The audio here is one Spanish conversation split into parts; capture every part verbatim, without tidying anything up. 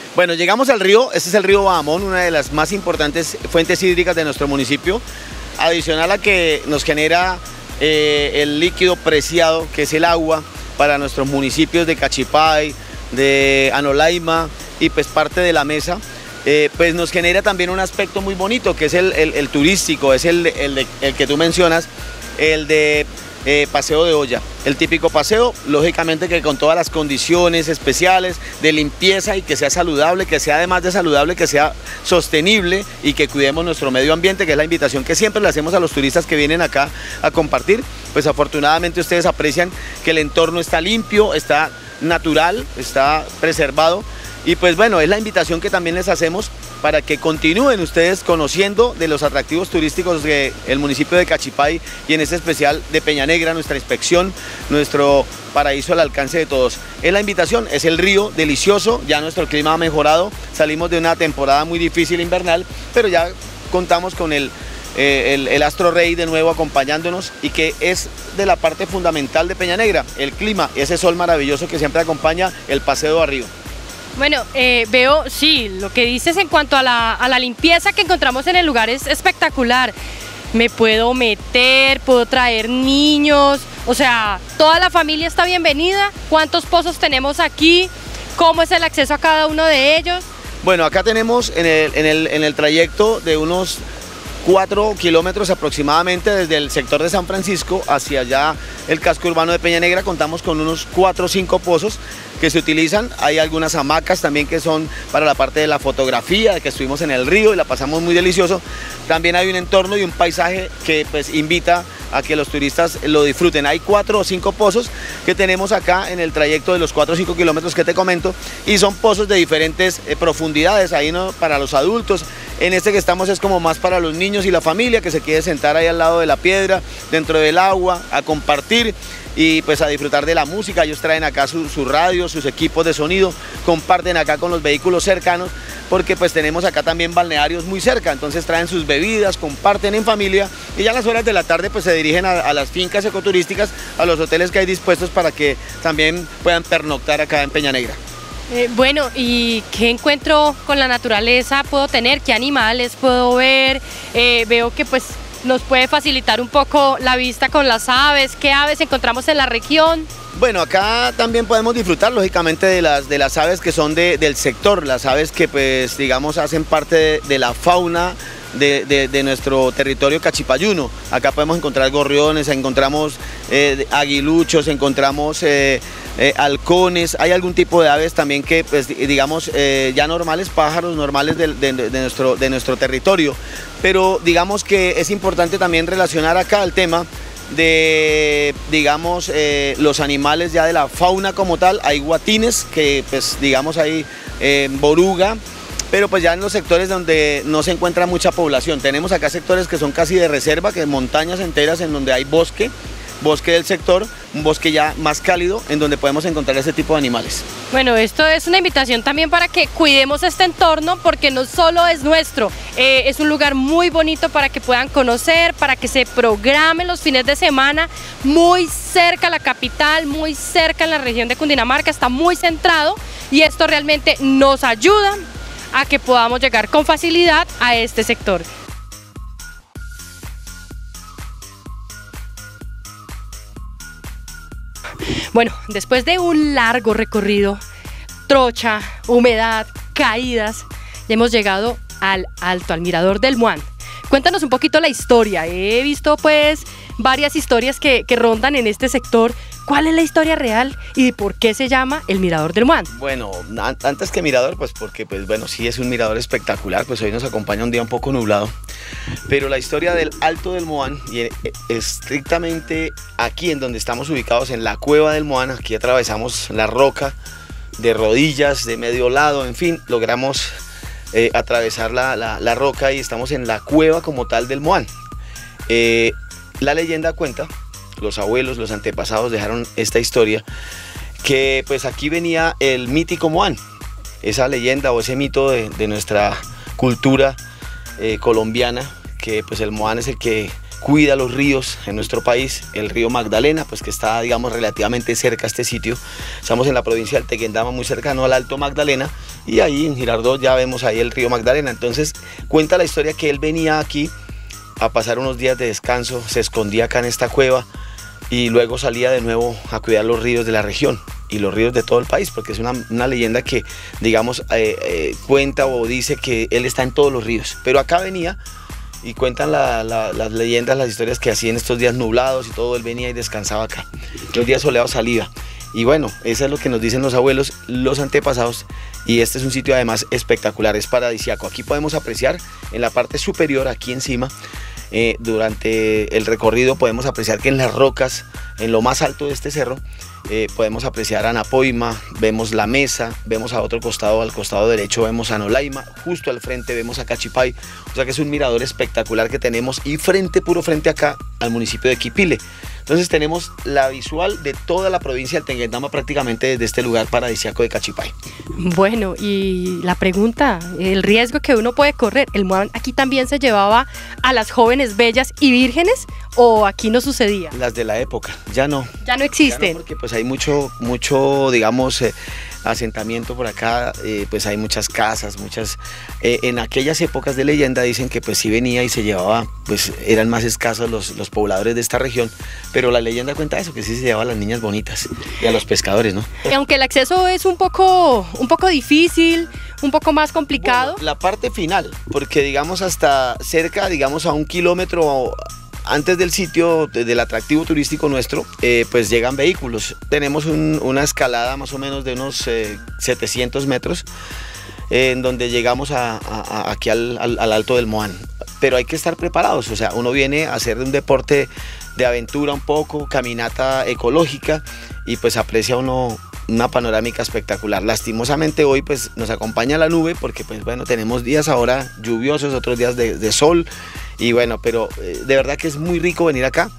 Bueno, llegamos al río, este es el río Bajamón, una de las más importantes fuentes hídricas de nuestro municipio, adicional a que nos genera eh, el líquido preciado, que es el agua, para nuestros municipios de Cachipay, de Anolaima y pues parte de la mesa. Eh, pues nos genera también un aspecto muy bonito, que es el, el, el turístico, es el, el, el que tú mencionas, el de eh, paseo de olla, el típico paseo, lógicamente que con todas las condiciones especiales de limpieza y que sea saludable, que sea además de saludable, que sea sostenible y que cuidemos nuestro medio ambiente, que es la invitación que siempre le hacemos a los turistas que vienen acá a compartir. Pues afortunadamente ustedes aprecian que el entorno está limpio, está natural, está preservado. Y pues bueno, es la invitación que también les hacemos para que continúen ustedes conociendo de los atractivos turísticos del municipio de Cachipay y en este especial de Peña Negra, nuestra inspección, nuestro paraíso al alcance de todos. Es la invitación, es el río delicioso, ya nuestro clima ha mejorado, salimos de una temporada muy difícil invernal, pero ya contamos con el, eh, el, el Astro Rey de nuevo acompañándonos y que es de la parte fundamental de Peña Negra, el clima, ese sol maravilloso que siempre acompaña el paseo a río. Bueno, eh, veo, sí, lo que dices en cuanto a la, a la limpieza que encontramos en el lugar es espectacular. Me puedo meter, puedo traer niños, o sea, toda la familia está bienvenida. ¿Cuántos pozos tenemos aquí? ¿Cómo es el acceso a cada uno de ellos? Bueno, acá tenemos en el, en el, en el trayecto de unos cuatro kilómetros aproximadamente desde el sector de San Francisco hacia allá el casco urbano de Peña Negra, contamos con unos cuatro o cinco pozos que se utilizan. Hay algunas hamacas también que son para la parte de la fotografía, de que estuvimos en el río y la pasamos muy delicioso. También hay un entorno y un paisaje que pues invita a que los turistas lo disfruten. Hay cuatro o cinco pozos que tenemos acá en el trayecto de los cuatro o cinco kilómetros que te comento y son pozos de diferentes eh, profundidades, ahí no para los adultos. En este que estamos es como más para los niños y la familia que se quiere sentar ahí al lado de la piedra, dentro del agua, a compartir y pues a disfrutar de la música. Ellos traen acá su, su radio, sus equipos de sonido, comparten acá con los vehículos cercanos porque pues tenemos acá también balnearios muy cerca, entonces traen sus bebidas, comparten en familia y ya a las horas de la tarde pues se dirigen a, a las fincas ecoturísticas, a los hoteles que hay dispuestos para que también puedan pernoctar acá en Peña Negra. Eh, bueno, ¿y qué encuentro con la naturaleza puedo tener? ¿Qué animales puedo ver? Eh, veo que pues nos puede facilitar un poco la vista con las aves. ¿Qué aves encontramos en la región? Bueno, acá también podemos disfrutar lógicamente de las, de las aves que son de, del sector, las aves que pues digamos hacen parte de, de la fauna de, de, de nuestro territorio cachipayuno. Acá podemos encontrar gorriones, encontramos eh, aguiluchos, encontramos eh, eh, halcones, hay algún tipo de aves también que pues digamos eh, ya normales, pájaros normales de, de, de, nuestro, de nuestro territorio, pero digamos que es importante también relacionar acá el tema de, digamos, eh, los animales ya de la fauna como tal. Hay guatines, que pues digamos hay eh, boruga, pero pues ya en los sectores donde no se encuentra mucha población. Tenemos acá sectores que son casi de reserva, que montañas enteras en donde hay bosque, bosque del sector, un bosque ya más cálido en donde podemos encontrar ese tipo de animales. Bueno, esto es una invitación también para que cuidemos este entorno porque no solo es nuestro, eh, es un lugar muy bonito para que puedan conocer, para que se programen los fines de semana, muy cerca a la capital, muy cerca en la región de Cundinamarca, está muy centrado y esto realmente nos ayuda a que podamos llegar con facilidad a este sector. Bueno, después de un largo recorrido, trocha, humedad, caídas, hemos llegado al alto, al mirador del Muán. Cuéntanos un poquito la historia. He visto pues varias historias que, que rondan en este sector. ¿Cuál es la historia real y por qué se llama el Mirador del Muán? Bueno, antes que mirador, pues porque pues bueno, sí es un mirador espectacular, pues hoy nos acompaña un día un poco nublado, pero la historia del Alto del Muán, y estrictamente aquí en donde estamos ubicados, en la cueva del Muán, aquí atravesamos la roca de rodillas, de medio lado, en fin, logramos eh, atravesar la, la, la roca y estamos en la cueva como tal del Muán. Eh, la leyenda cuenta, los abuelos, los antepasados dejaron esta historia, que pues aquí venía el mítico Muán, esa leyenda o ese mito de, de nuestra cultura eh, colombiana, que pues el Muán es el que cuida los ríos en nuestro país, el río Magdalena, pues que está digamos relativamente cerca a este sitio. Estamos en la provincia del Tequendama, muy cercano al Alto Magdalena, y ahí en Girardot ya vemos ahí el río Magdalena. Entonces cuenta la historia que él venía aquí a pasar unos días de descanso, se escondía acá en esta cueva y luego salía de nuevo a cuidar los ríos de la región y los ríos de todo el país, porque es una, una leyenda que, digamos, eh, eh, cuenta o dice que él está en todos los ríos, pero acá venía y cuentan la, la, las leyendas, las historias que hacía en estos días nublados y todo, él venía y descansaba acá, los días soleados salía. Y bueno, eso es lo que nos dicen los abuelos, los antepasados, y este es un sitio además espectacular, es paradisíaco. Aquí podemos apreciar en la parte superior, aquí encima, eh, durante el recorrido podemos apreciar que en las rocas, en lo más alto de este cerro, eh, podemos apreciar Anapoima, vemos la mesa, vemos a otro costado, al costado derecho vemos Anolaima, justo al frente vemos a Cachipay, o sea que es un mirador espectacular que tenemos, y frente, puro frente acá, al municipio de Quipile. Entonces tenemos la visual de toda la provincia del Tequendama prácticamente desde este lugar paradisíaco de Cachipay. Bueno, y la pregunta, el riesgo que uno puede correr, ¿el Moan aquí también se llevaba a las jóvenes bellas y vírgenes o aquí no sucedía? Las de la época, ya no. Ya no existen. Ya no, porque pues hay mucho, mucho digamos, eh, asentamiento por acá, eh, pues hay muchas casas, muchas, eh, en aquellas épocas de leyenda dicen que pues sí venía y se llevaba, pues eran más escasos los, los pobladores de esta región, pero la leyenda cuenta eso, que sí se llevaba a las niñas bonitas y a los pescadores, ¿no? Aunque el acceso es un poco, un poco difícil, un poco más complicado. Bueno, la parte final, porque digamos hasta cerca, digamos a un kilómetro antes del sitio, del atractivo turístico nuestro, eh, pues llegan vehículos. Tenemos un, una escalada más o menos de unos eh, setecientos metros, eh, en donde llegamos a, a, aquí al, al, al Alto del Moan. Pero hay que estar preparados, o sea, uno viene a hacer un deporte de aventura un poco, caminata ecológica, y pues aprecia uno una panorámica espectacular. Lastimosamente hoy pues nos acompaña la nube, porque pues bueno, tenemos días ahora lluviosos, otros días de, de sol, y bueno, pero eh, de verdad que es muy rico venir acá.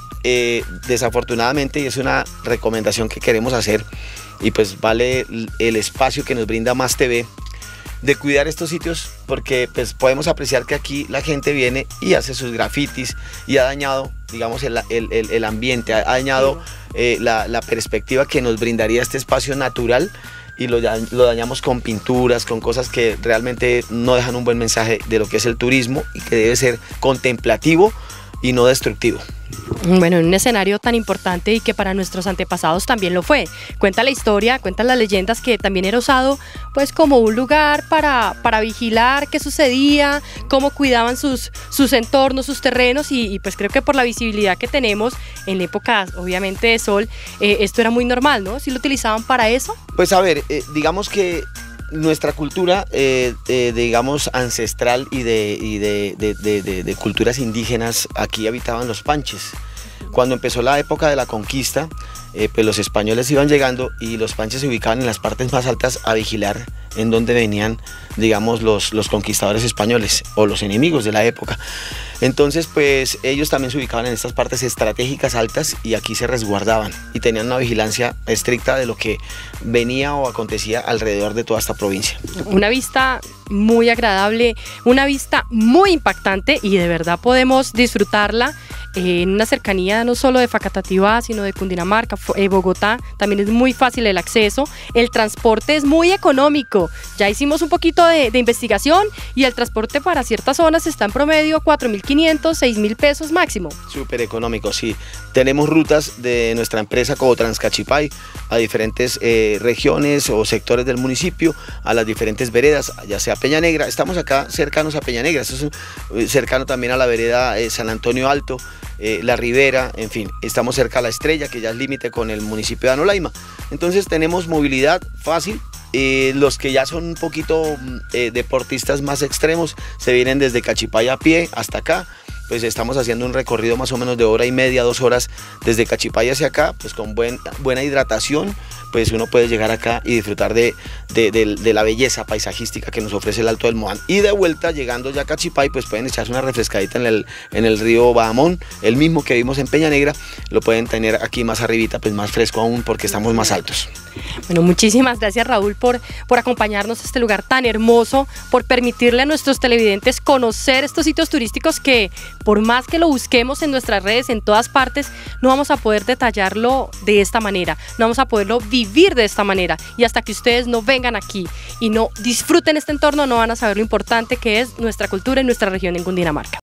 Eh, desafortunadamente, y es una recomendación que queremos hacer, y pues vale el espacio que nos brinda Más T V, de cuidar estos sitios, porque pues podemos apreciar que aquí la gente viene y hace sus grafitis y ha dañado, digamos, el, el, el, el ambiente, ha dañado eh, la, la perspectiva que nos brindaría este espacio natural, y lo, lo dañamos con pinturas, con cosas que realmente no dejan un buen mensaje de lo que es el turismo y que debe ser contemplativo y no destructivo. Bueno, en un escenario tan importante y que para nuestros antepasados también lo fue. Cuenta la historia, cuentan las leyendas que también era usado pues como un lugar para, para vigilar qué sucedía, cómo cuidaban sus, sus entornos, sus terrenos, y, y pues creo que por la visibilidad que tenemos en la época obviamente de sol, eh, esto era muy normal, ¿no? ¿Sí lo utilizaban para eso? Pues a ver, eh, digamos que nuestra cultura, eh, eh, digamos, ancestral y, de, y de, de, de, de, de culturas indígenas, aquí habitaban los panches. Cuando empezó la época de la conquista, eh, pues los españoles iban llegando y los panches se ubicaban en las partes más altas a vigilar en donde venían, digamos, los, los conquistadores españoles o los enemigos de la época. Entonces, pues ellos también se ubicaban en estas partes estratégicas altas y aquí se resguardaban y tenían una vigilancia estricta de lo que venía o acontecía alrededor de toda esta provincia. Una vista muy agradable, una vista muy impactante, y de verdad podemos disfrutarla en una cercanía no solo de Facatativá, sino de Cundinamarca, eh, Bogotá. También es muy fácil el acceso, el transporte es muy económico. Ya hicimos un poquito de, de investigación y el transporte para ciertas zonas está en promedio cuatro mil quinientos, seis mil pesos máximo. Súper económico, sí. Tenemos rutas de nuestra empresa Covotrans Cachipay a diferentes eh, regiones o sectores del municipio, a las diferentes veredas, ya sea Peña Negra. Estamos acá cercanos a Peña Negra, esto es cercano también a la vereda eh, San Antonio Alto, eh, La Ribera, en fin, estamos cerca a La Estrella, que ya es límite con el municipio de Anolaima. Entonces tenemos movilidad fácil. Eh, los que ya son un poquito eh, deportistas más extremos se vienen desde Cachipay a pie hasta acá. Pues estamos haciendo un recorrido más o menos de hora y media, dos horas desde Cachipay hacia acá, pues con buen, buena hidratación, pues uno puede llegar acá y disfrutar de, de, de, de la belleza paisajística que nos ofrece el Alto del Moan. Y de vuelta, llegando ya a Cachipay, pues pueden echarse una refrescadita en el, en el río Bahamón, el mismo que vimos en Peña Negra, lo pueden tener aquí más arribita, pues más fresco aún porque estamos más altos. Bueno, muchísimas gracias, Raúl, por, por acompañarnos a este lugar tan hermoso, por permitirle a nuestros televidentes conocer estos sitios turísticos que, por más que lo busquemos en nuestras redes, en todas partes, no vamos a poder detallarlo de esta manera, no vamos a poderlo vivir vivir de esta manera. Y hasta que ustedes no vengan aquí y no disfruten este entorno, no van a saber lo importante que es nuestra cultura y nuestra región en Cundinamarca.